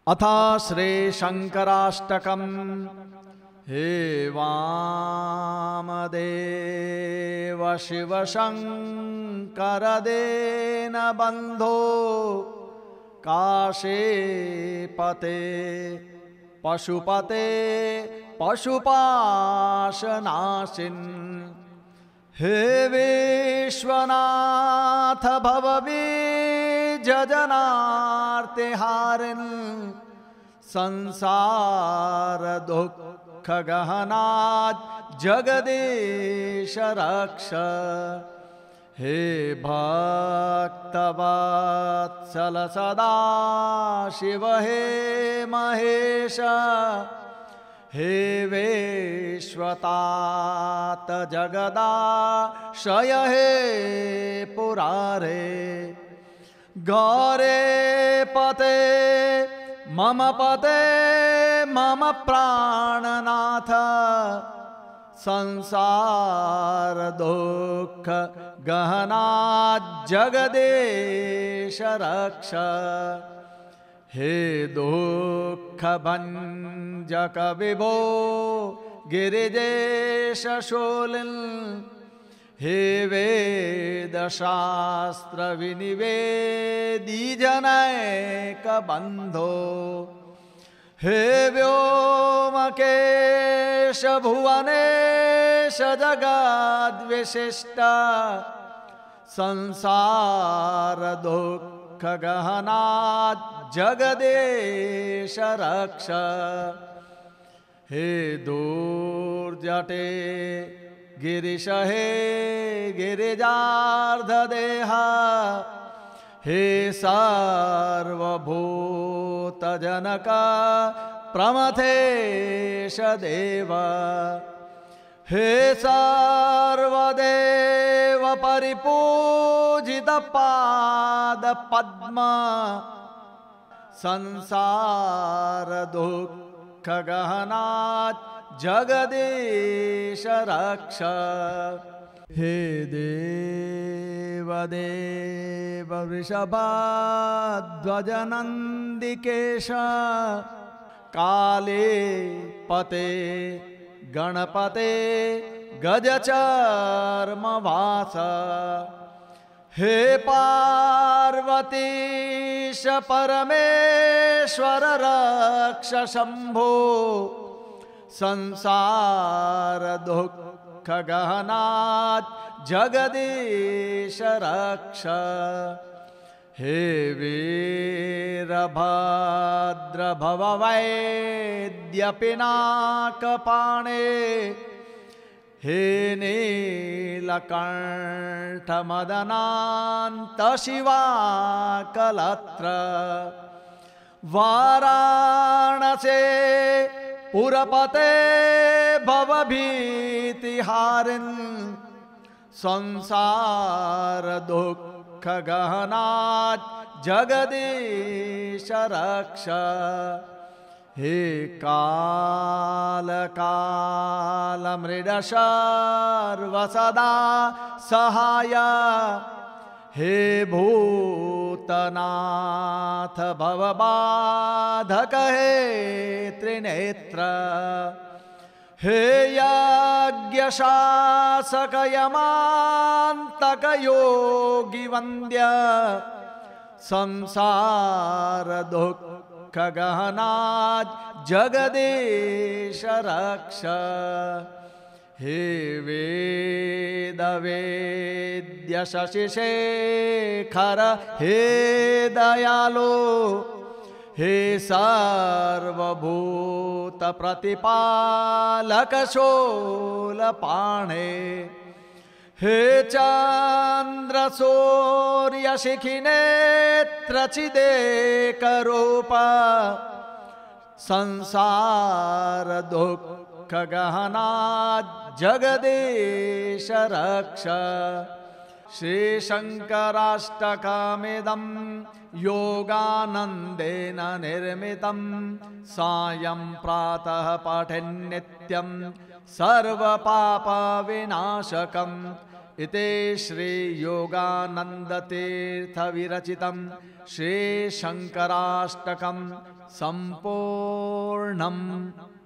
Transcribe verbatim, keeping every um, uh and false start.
अथ श्री शंकराष्टकम्। हे वामदेव शिव शंकर देन बंधो काशीपते पशुपते पशुपाशनाशिन्। हे विश्वनाथ भवबीजजनार्तिहारिन् संसार दुःख गहनात् जगदीश रक्ष। हे भक्तवत्सल सदा शिव हे महेश। हे विश्वतात जगदाश्रय हे पुरारे। गौरे पते मम पते मम प्राणनाथ संसार दुःख गहनात् जगदीश रक्ष। हे दुःख भंजक विभो गिरिजेश शूलिन्। हे वेद शास्त्र विनिवेदी जनैक बंधो। हे व्योमकेश भुवनेश जगद्विशिष्ट संसार दुःख गहनात् जगदीश रक्ष। हे दूर्जटे गिरिश हे गिरिजार्ध देहा। हे सर्वभूत जनक प्रमथेश देव। हे सर्वदेव परिपूजित पाद पद्म संसार दुःख गहनात् जगदीश रक्ष। हे देव देव वृषभाध्वज नंदिकेश। काले पते गणपते गजचर्म वास। हे पार्वतीश परमेश्वर रक्ष शंभो संसार दुःख गहनात् जगदीश रक्ष। हे वीरभद्र भव वैद्य पिनाकपाणे। हे नीलकंठ मदनान्त शिवाकलत्र। वाराणसे पुरपते भवभीतिहारिन् संसार दुःख गहनात् जगदीश रक्ष। हे काल काल मृड सर्व सदा सहाय। हे भूतनाथ भवबाधक हे त्रिनेत्र। हे यज्ञ शासक यमान्तक योगी वन्द्य संसार दुःख गहनात् जगदीश रक्ष। हे वेद वेद्य शशिशेखर हे दयालो। हे सर्वभूत प्रतिपालक शूलपाणे। हे चंद्र सूर्य शिखिनेत्र चिदेक रूप संसार दुःख गहनात् जगदीश रक्ष। श्री शंकराष्टकमिदं योगानंदेन निर्मितं। सायं प्रातः पठेन्नित्यं सर्वपाप विनाशकं। इति श्री योगानंदतीर्थ विरचितं श्री शंकराष्टकं संपूर्णम्।